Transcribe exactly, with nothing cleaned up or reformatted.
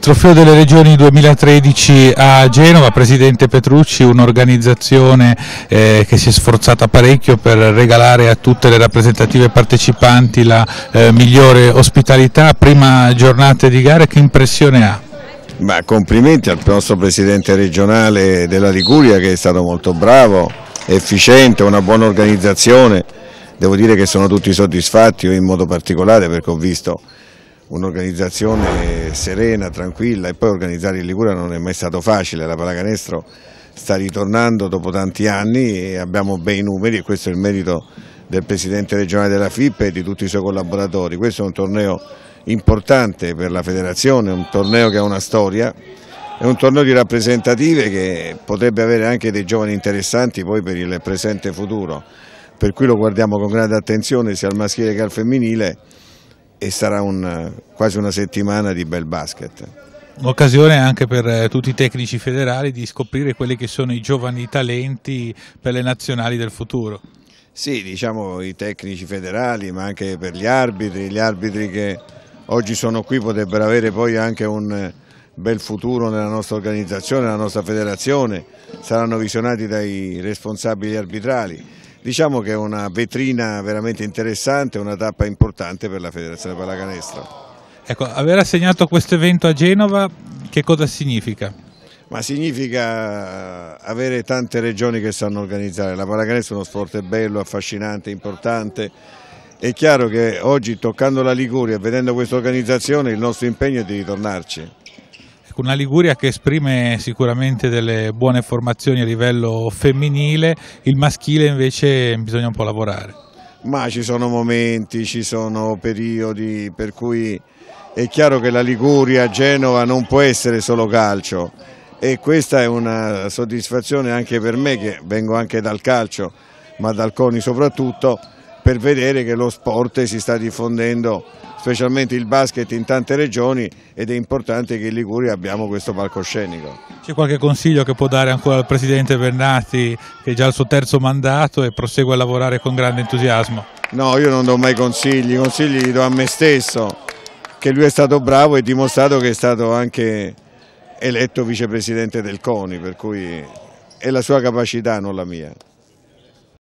Trofeo delle Regioni duemilatredici a Genova, Presidente Petrucci, un'organizzazione eh, che si è sforzata parecchio per regalare a tutte le rappresentative partecipanti la eh, migliore ospitalità. Prima giornata di gara, che impressione ha? Beh, complimenti al nostro Presidente regionale della Liguria, che è stato molto bravo, efficiente, una buona organizzazione. Devo dire che sono tutti soddisfatti, io in modo particolare, perché ho visto un'organizzazione serena, tranquilla, e poi organizzare in Liguria non è mai stato facile. La pallacanestro sta ritornando dopo tanti anni e abbiamo bei numeri, e questo è il merito del Presidente regionale della F I P e di tutti i suoi collaboratori. Questo è un torneo importante per la federazione, un torneo che ha una storia, è un torneo di rappresentative che potrebbe avere anche dei giovani interessanti poi per il presente e futuro, per cui lo guardiamo con grande attenzione sia al maschile che al femminile, e sarà un, quasi una settimana di bel basket. Occasione anche per eh, tutti i tecnici federali di scoprire quelli che sono i giovani talenti per le nazionali del futuro. Sì, diciamo i tecnici federali, ma anche per gli arbitri, gli arbitri che oggi sono qui potrebbero avere poi anche un bel futuro nella nostra organizzazione, nella nostra federazione, saranno visionati dai responsabili arbitrali. Diciamo che è una vetrina veramente interessante, una tappa importante per la Federazione Pallacanestro. Ecco, aver assegnato questo evento a Genova che cosa significa? Ma significa avere tante regioni che sanno organizzare. La pallacanestro è uno sport bello, affascinante, importante. È chiaro che oggi, toccando la Liguria e vedendo questa organizzazione, il nostro impegno è di ritornarci. Una Liguria che esprime sicuramente delle buone formazioni a livello femminile, il maschile invece bisogna un po' lavorare. Ma ci sono momenti, ci sono periodi per cui è chiaro che la Liguria, Genova non può essere solo calcio, e questa è una soddisfazione anche per me, che vengo anche dal calcio, ma dal CONI soprattutto, per vedere che lo sport si sta diffondendo, specialmente il basket, in tante regioni, ed è importante che in Liguria abbiamo questo palcoscenico. C'è qualche consiglio che può dare ancora al Presidente Bernati, che è già al suo terzo mandato e prosegue a lavorare con grande entusiasmo? No, io non do mai consigli, i consigli li do a me stesso, che lui è stato bravo e dimostrato che è stato anche eletto vicepresidente del CONI, per cui è la sua capacità, non la mia.